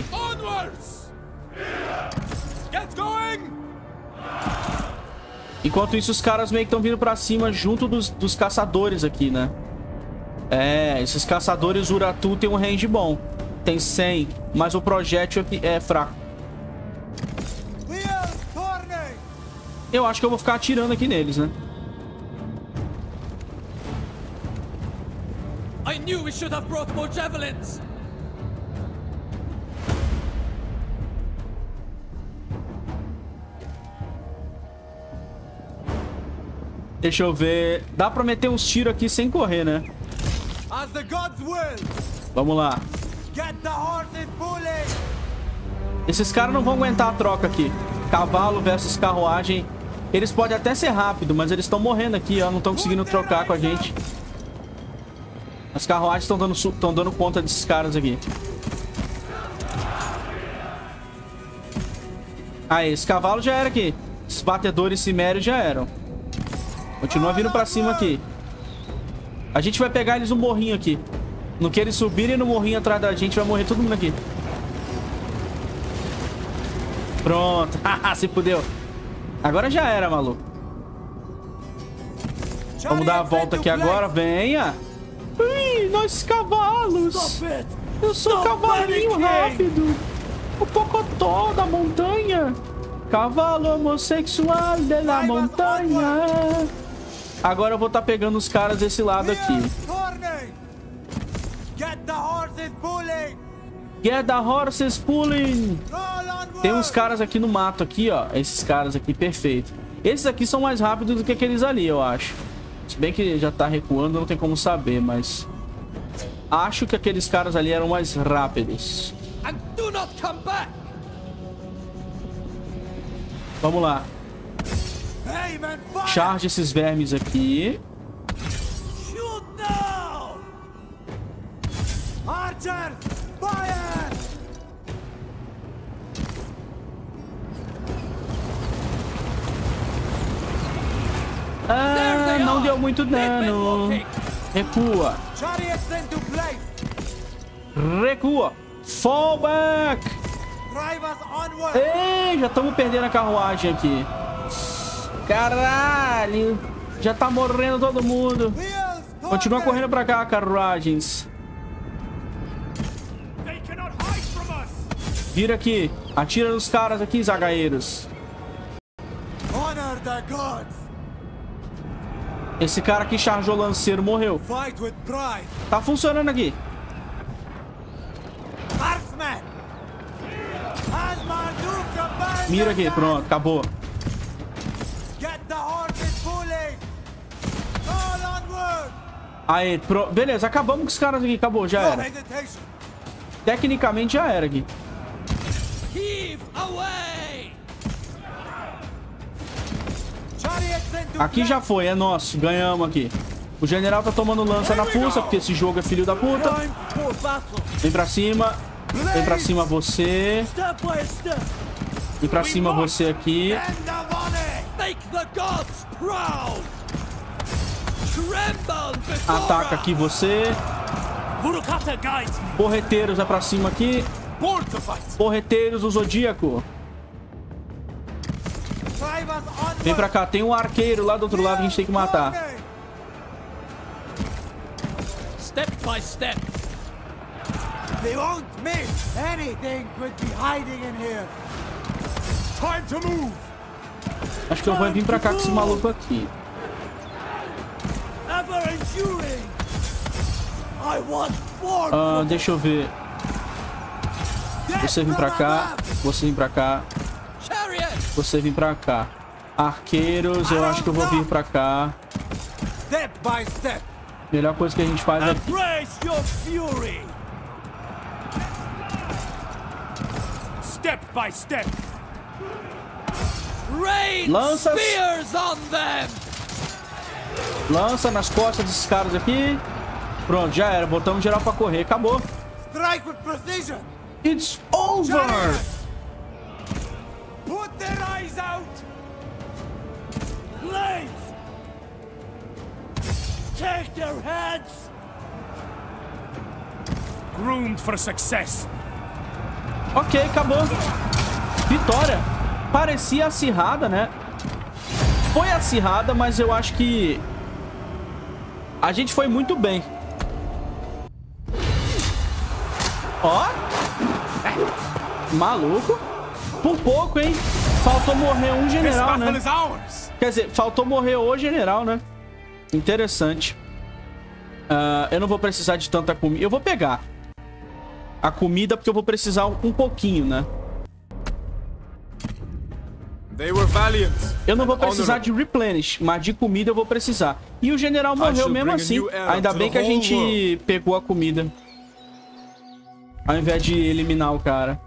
Enquanto isso, os caras meio que estão vindo pra cima junto dos caçadores aqui, né? É, esses caçadores Uratu tem um range bom. Tem 100, mas o projétil é fraco. Eu acho que eu vou ficar atirando aqui neles, né? I knew we should have brought more javelins. Deixa eu ver. Dá pra meter uns tiros aqui sem correr, né? Vamos lá. Esses caras não vão aguentar a troca aqui. Cavalo versus carruagem. Eles podem até ser rápido, mas eles estão morrendo aqui, ó. Não estão conseguindo trocar com a gente. As carruagens estão dando conta desses caras aqui. Aí, esse cavalo já era aqui. Esses batedores cimérios já eram. Continua vindo pra cima aqui. A gente vai pegar eles no morrinho aqui. No que eles subirem no morrinho atrás da gente, vai morrer todo mundo aqui. Pronto. Se fudeu. Agora já era, maluco. Vamos dar a volta aqui agora. Venha. Ui, nós cavalos. Eu sou cavalinho rápido. O pocotó da montanha. Cavalo homossexual de la montanha. Agora eu vou estar pegando os caras desse lado aqui. Get the horses pulling. Tem uns caras aqui no mato aqui, ó. Esses caras aqui, perfeito. Esses aqui são mais rápidos do que aqueles ali, eu acho. Se bem que já tá recuando, não tem como saber, mas... acho que aqueles caras ali eram mais rápidos. Vamos lá. Charge esses vermes aqui. Não deu muito dano. Recua. Recua. Fall back. Ei, já estamos perdendo a carruagem aqui. Caralho. Já tá morrendo todo mundo. Continua correndo pra cá, carruagens. Vira aqui. Atira nos caras aqui, zagaeiros. Esse cara que chargeou o lanceiro morreu. Tá funcionando aqui. Mira aqui, pronto, acabou. Aí, beleza, acabamos com os caras aqui, acabou, já era. Tecnicamente já era aqui. Aqui já foi, é nosso, ganhamos aqui. O general tá tomando lança na fuça, porque esse jogo é filho da puta. Vem pra cima você. Vem pra cima você aqui. Ataca aqui você. Porreteiros é pra cima aqui. Porreteiros do Zodíaco. Vem pra cá, tem um arqueiro lá do outro lado que a gente tem que matar. Step by step. They won't miss. Anything could be hiding in here. Time to move. Acho que eu vou vir pra cá com esse maluco aqui. Ever enduring. I want more. Deixa eu ver. Você vem pra cá. Você vem pra cá. Você vem pra cá. Arqueiros, eu acho que eu vou vir pra cá. Step by step. Melhor coisa que a gente faz é... Embrace your fury. Step by step. Rain Lanças. spears on them. Lança nas costas desses caras aqui. Pronto, já era. Botamos geral pra correr. Acabou. Strike with precision. It's over. Put their eyes out. Blaze. Take their heads. Groomed for success. Ok, acabou. Vitória. Parecia acirrada, né? Foi acirrada, mas eu acho que a gente foi muito bem. Ó. Maluco. Por pouco, hein? Faltou morrer um general, né? Quer dizer, faltou morrer o general, né? Interessante. Eu não vou precisar de tanta comida. Eu vou pegar a comida porque eu vou precisar um pouquinho, né? Eu não vou precisar de replenish, mas de comida eu vou precisar. E o general morreu mesmo assim. Ainda bem que a gente pegou a comida, ao invés de eliminar o cara.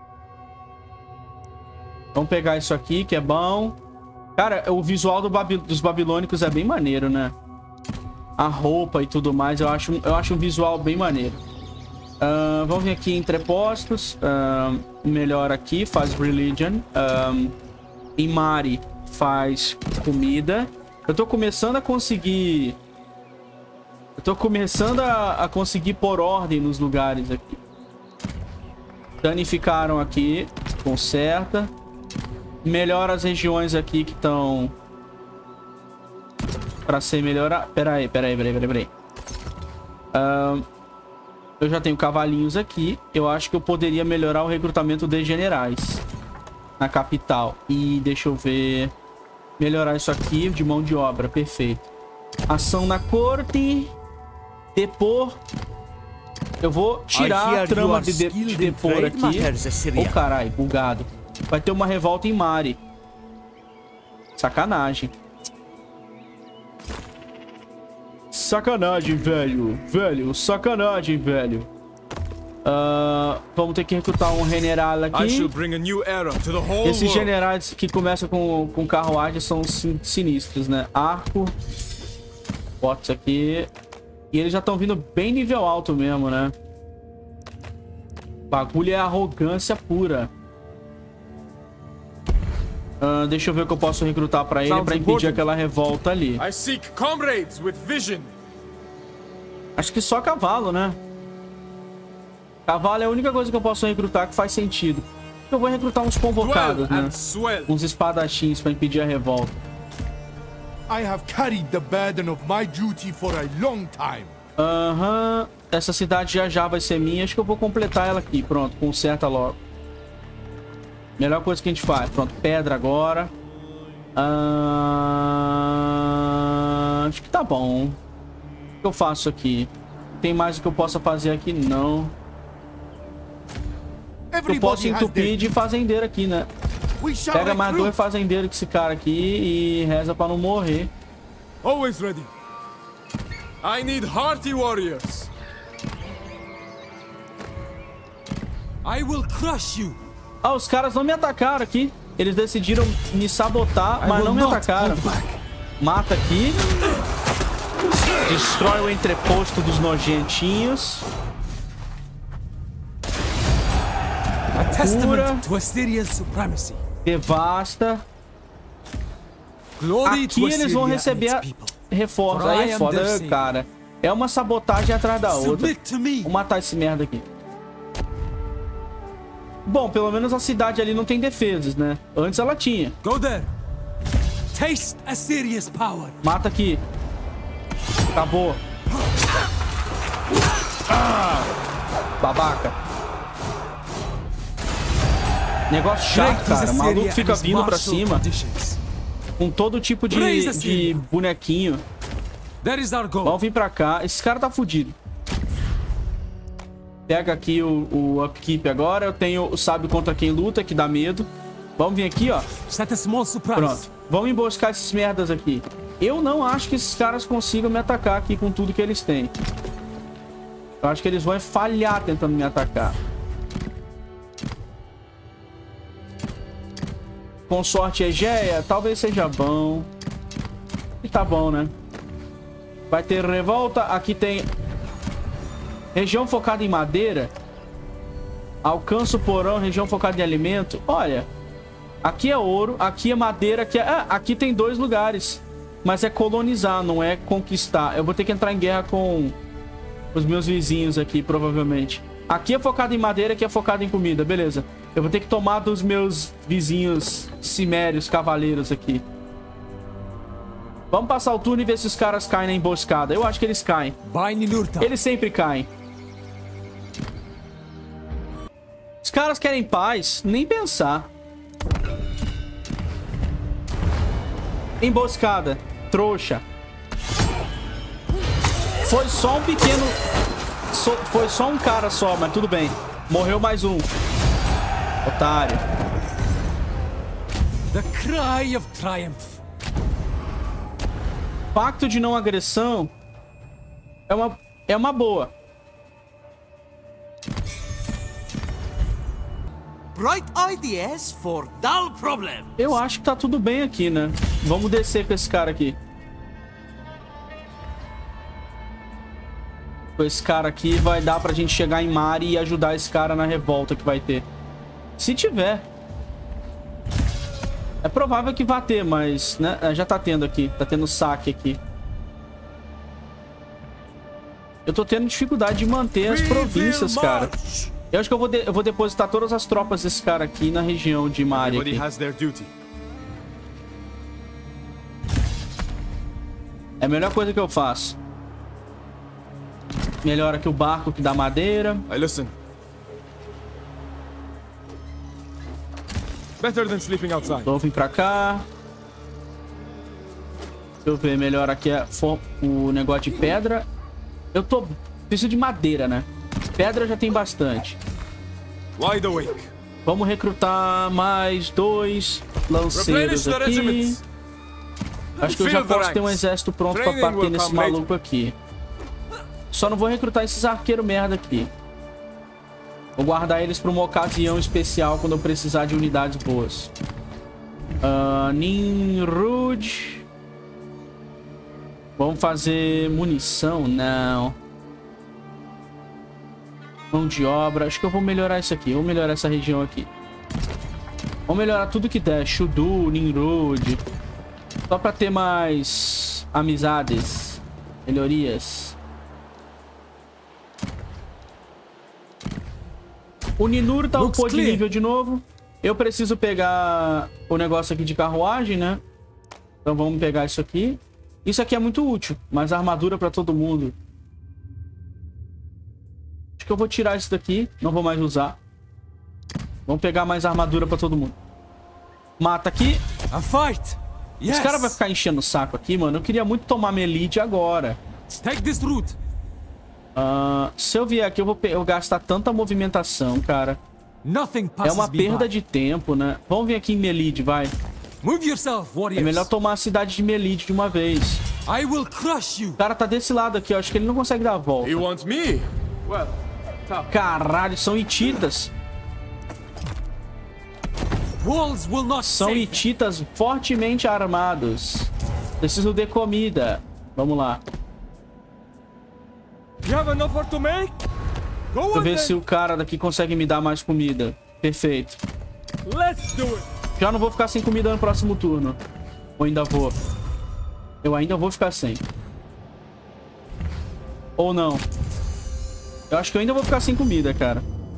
Vamos pegar isso aqui, que é bom. Cara, o visual dos babilônicos é bem maneiro, né? A roupa e tudo mais, eu acho um visual bem maneiro. Vamos vir aqui em entrepostos. Melhor aqui, faz religion. Em Mari, faz comida. Eu tô começando a conseguir... a conseguir pôr ordem nos lugares aqui. Danificaram aqui. Conserta. Melhora as regiões aqui que estão... Pra ser melhorar... Peraí. Eu já tenho cavalinhos aqui. Eu acho que eu poderia melhorar o recrutamento de generais na capital. E deixa eu ver... Melhorar isso aqui de mão de obra. Perfeito. Ação na corte. Depor. Eu vou tirar a trama de depor aqui. Oh, caralho, bugado. Vai ter uma revolta em Mari. Sacanagem. Sacanagem, velho. Sacanagem, velho. Vamos ter que recrutar um general aqui. Esses generais que começam com carruagem são sinistros, né? Arco. Bota isso aqui. E eles já estão vindo bem nível alto mesmo, né? O bagulho é arrogância pura. Deixa eu ver o que eu posso recrutar pra ele pra impedir aquela revolta ali. Acho que só cavalo, né? Cavalo é a única coisa que eu posso recrutar que faz sentido. Eu vou recrutar uns convocados, né? Uns espadachins pra impedir a revolta. I have carried the burden of my duty for a long time. Aham. Essa cidade já vai ser minha. Acho que eu vou completar ela aqui. Pronto, conserta logo. Melhor coisa que a gente faz. Pronto, pedra agora. Acho que tá bom. O que eu faço aqui? Tem mais o que eu possa fazer aqui? Não. Eu posso entupir de fazendeiro aqui, né? Pega mais 2 fazendeiros que esse cara aqui e reza pra não morrer. Always ready. I need hearty warriors. I will crush you. Ah, os caras não me atacaram aqui. Eles decidiram me sabotar, mas não me atacaram. Mata aqui. Destrói o entreposto dos nojentinhos. Cura. Devasta. Aqui eles vão receber reforço. Aí é foda, cara. É uma sabotagem atrás da outra. Vou matar esse merda aqui. Bom, pelo menos a cidade ali não tem defesas, né? Antes ela tinha. Go there. Taste Assyria's power. Mata aqui. Acabou. Babaca. Negócio chato, cara. O maluco fica vindo pra cima com todo tipo de bonequinho. Vamos vir pra cá. Esse cara tá fudido. Pega aqui o upkeep agora. Eu tenho o sábio contra quem luta, que dá medo. Vamos vir aqui, ó. Pronto. Vamos emboscar esses merdas aqui. Eu não acho que esses caras consigam me atacar aqui com tudo que eles têm. Eu acho que eles vão falhar tentando me atacar. Consorte Egeia, talvez seja bom. E tá bom, né? Vai ter revolta. Aqui tem região focada em madeira. Alcança o porão, região focada em alimento. Olha, aqui é ouro, aqui é madeira, aqui é... Ah, aqui tem 2 lugares. Mas é colonizar, não é conquistar. Eu vou ter que entrar em guerra com os meus vizinhos aqui, provavelmente. Aqui é focado em madeira, aqui é focado em comida. Beleza. Eu vou ter que tomar dos meus vizinhos cimérios, cavaleiros aqui. Vamos passar o turno e ver se os caras caem na emboscada. Eu acho que eles caem. Eles sempre caem. Os caras querem paz, nem pensar. Emboscada. Trouxa. Foi só um pequeno... Foi só um cara só, mas tudo bem. Morreu mais um. Otário. The cry of triumph. Pacto de não agressão é uma boa. Bright ideas for dull problems. Eu acho que tá tudo bem aqui, né? Vamos descer com esse cara aqui. Com esse cara aqui vai dar pra gente chegar em Mari e ajudar esse cara na revolta que vai ter. Se tiver. É provável que vá ter, mas... né? Já tá tendo aqui. Tá tendo saque aqui. Eu tô tendo dificuldade de manter as províncias, cara. Eu acho que eu vou depositar todas as tropas desse cara aqui na região de Mari aqui. É a melhor coisa que eu faço. Melhora aqui o barco que dá madeira. Better than sleeping outside. Vou vir pra cá. Deixa eu ver, melhora aqui o negócio de pedra. Preciso de madeira, né? Pedra já tem bastante. Wide awake. Vamos recrutar mais 2 lanceiros aqui. Acho que eu já posso ter um exército pronto pra bater nesse maluco aqui. Só não vou recrutar esses arqueiros merda aqui. Vou guardar eles pra uma ocasião especial quando eu precisar de unidades boas. Nimrud. Vamos fazer munição? Não. Mão de obra. Acho que eu vou melhorar isso aqui. Vou melhorar essa região aqui. Vamos melhorar tudo que der. Shudu, Nimrud. Só pra ter mais amizades. Melhorias. O Ninur tá upou de nível de novo. Eu preciso pegar o negócio aqui de carruagem, né? Então vamos pegar isso aqui. Isso aqui é muito útil. Mais armadura pra todo mundo. Acho que eu vou tirar isso daqui. Não vou mais usar. Vamos pegar mais armadura pra todo mundo. Mata aqui. A fight. Esse cara vai ficar enchendo o saco aqui, mano. Eu queria muito tomar Melide agora. Take this route. Se eu vier aqui, eu vou gastar tanta movimentação, cara. É uma perda de tempo, né? Vamos vir aqui em Melide, vai. Move yourself, warriors. É melhor tomar a cidade de Melide de uma vez. I will crush you. O cara tá desse lado aqui, eu acho que ele não consegue dar a volta. You want me? Well, caralho, são hititas. Walls will not São save. hititas fortemente armados. Preciso de comida. Vamos lá. You have an offer to make? Go Deixa eu on ver then. se o cara daqui consegue me dar mais comida. Perfeito. Let's do it. Já não vou ficar sem comida no próximo turno. Ou ainda vou? Eu ainda vou ficar sem. Ou não? Eu acho que eu ainda vou ficar sem comida, cara.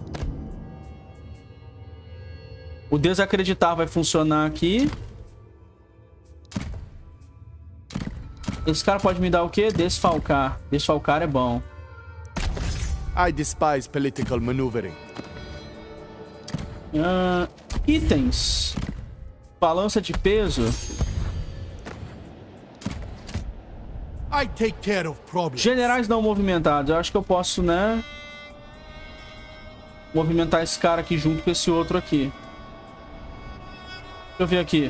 O desacreditar vai funcionar aqui. Esse cara pode me dar o quê? Desfalcar. Desfalcar é bom. I despise political maneuvering. Itens. Balança de peso. I take care of problems. Generais não movimentados. Eu acho que eu posso, né? Movimentar esse cara aqui junto com esse outro aqui. Deixa eu ver aqui.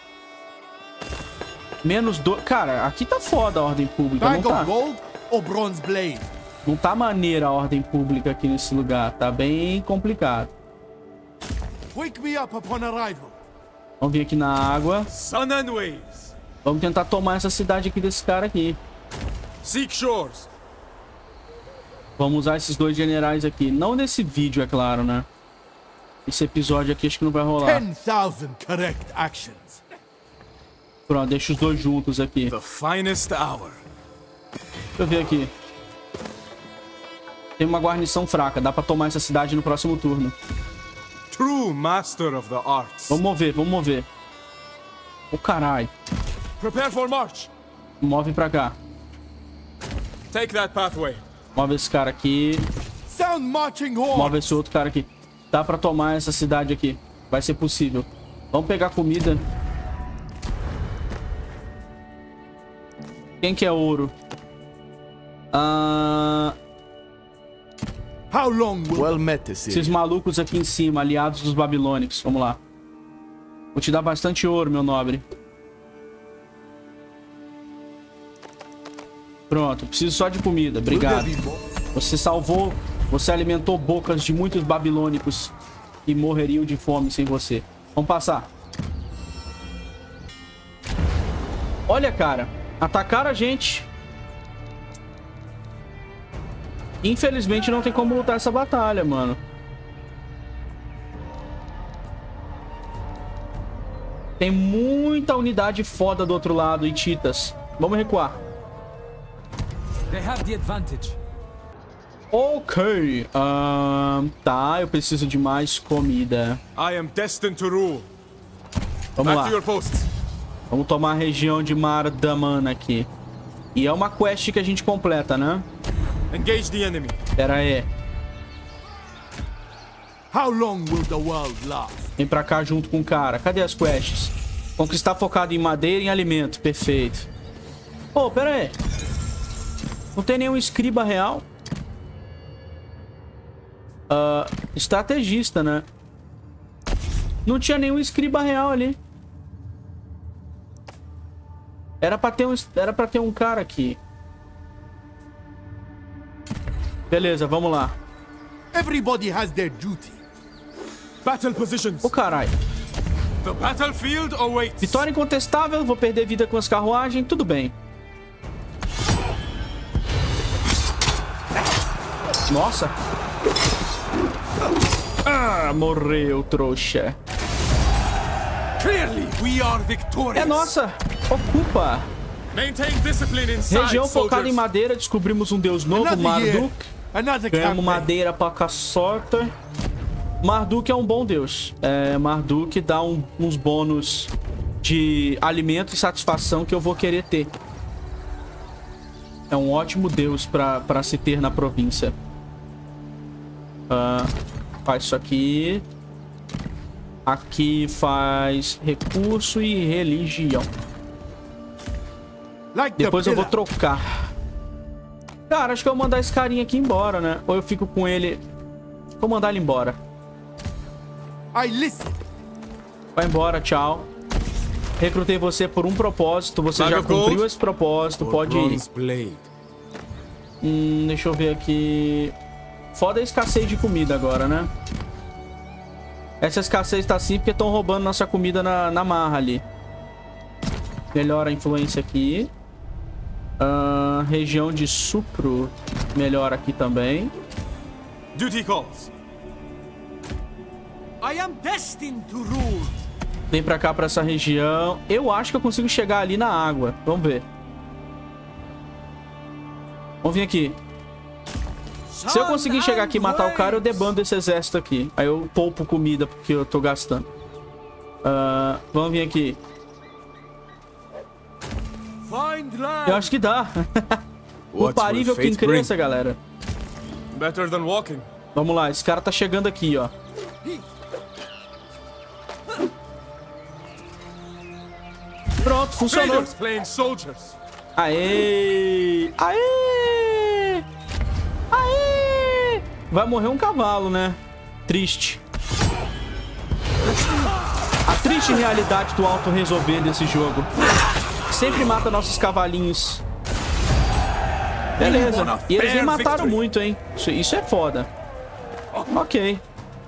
Menos 2. Cara, aqui tá foda a ordem pública. Não Bag tá? of gold or bronze blade? Não tá maneira a ordem pública aqui nesse lugar. Tá bem complicado. Wake me up upon arrival. Vamos vir aqui na água. Sun and waves. Vamos tentar tomar essa cidade aqui desse cara aqui. Seek shores. Vamos usar esses dois generais aqui. Não nesse vídeo, é claro, né? Esse episódio aqui acho que não vai rolar. 10,000 correct actions. Pronto, deixa os dois juntos aqui. The finest hour. Deixa eu ver aqui. Tem uma guarnição fraca. Dá pra tomar essa cidade no próximo turno. True master of the arts. Vamos mover, vamos mover. Ô, caralho. Prepare for march. Move pra cá. Take that pathway. Move esse cara aqui. Sound marching horn. Move esse outro cara aqui. Dá pra tomar essa cidade aqui. Vai ser possível. Vamos pegar comida. Quem que é ouro? How long will... Well met, Esses malucos aqui em cima, aliados dos babilônicos. Vamos lá. Vou te dar bastante ouro, meu nobre. Pronto, preciso só de comida. Obrigado. Você salvou, você alimentou bocas de muitos babilônicos que morreriam de fome sem você. Vamos passar. Olha, cara. Atacaram a gente. Infelizmente não tem como lutar essa batalha, mano. Tem muita unidade foda do outro lado, hititas. Vamos recuar. They have the advantage. Ok. Tá, eu preciso de mais comida. I am destined to rule. Vamos Back lá. to your posts. Vamos tomar a região de Mardaman aqui. E é uma quest que a gente completa, né? Engage the enemy. Pera aí. How long will the world last? Vem pra cá junto com o cara. Cadê as quests? Conquistar focado em madeira e em alimento. Perfeito. Pô, pera aí. Não tem nenhum escriba real? Estrategista, né? Não tinha nenhum escriba real ali. Era pra ter um cara aqui. Beleza, vamos lá. Everybody has their duty. Battle positions. Ô, caralho. The battlefield awaits. Vitória incontestável. Vou perder vida com as carruagens. Tudo bem. Nossa. Ah, morreu, trouxa. Clearly, we are victorious. É nossa. Ocupa. Maintain discipline inside, Região focada em soldiers. madeira. Descobrimos um deus novo, Another year, Marduk. another Ganhamos campaign. madeira pra caçota. Marduk é um bom deus. Marduk dá uns bônus de alimento e satisfação que eu vou querer ter. É um ótimo deus pra se ter na província. Faz isso aqui. Aqui faz recurso e religião. Depois eu vou trocar. Cara, acho que eu vou mandar esse carinha aqui embora, né? Ou eu fico com ele... Vou mandar ele embora. Vai embora, tchau. Recrutei você por um propósito. Você já cumpriu esse propósito. Pode ir. Deixa eu ver aqui. Foda a escassez de comida agora, né? Essa escassez tá assim porque estão roubando nossa comida na marra ali. Melhora a influência aqui. Região de supro. Melhora aqui também. Duty calls. I am destined to rule. Vem pra cá, pra essa região. Eu acho que eu consigo chegar ali na água. Vamos ver. Vamos vir aqui. Se eu conseguir chegar aqui e matar o cara, eu debando esse exército aqui. Aí eu poupo comida porque eu tô gastando. Vamos vir aqui. Eu acho que dá. O parível quem cresça, galera. Better than walking. Vamos lá, esse cara tá chegando aqui, ó. Pronto, funcionou. Aê! Aê! Aê! Vai morrer um cavalo, né? Triste. A triste realidade do auto-resolver desse jogo. Sempre mata nossos cavalinhos. Beleza. E eles nem mataram muito, hein? Isso é foda. Ok.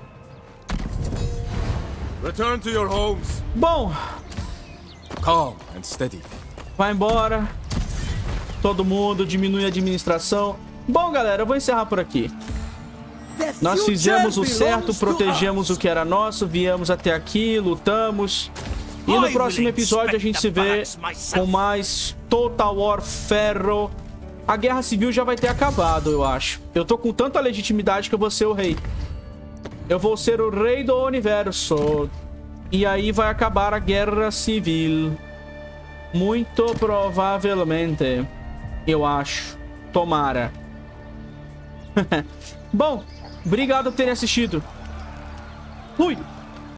Return to your homes. Bom. Calm and steady. Vai embora. Todo mundo diminui a administração. Bom, galera, eu vou encerrar por aqui. Nós fizemos o certo, protegemos o que era nosso, viemos até aqui, lutamos. E no próximo episódio a gente se vê com mais Total War Ferro. A guerra civil já vai ter acabado, eu acho. Eu tô com tanta legitimidade que eu vou ser o rei. Eu vou ser o rei do universo. E aí vai acabar a guerra civil. Muito provavelmente. Eu acho. Tomara. Bom, obrigado por terem assistido. Fui!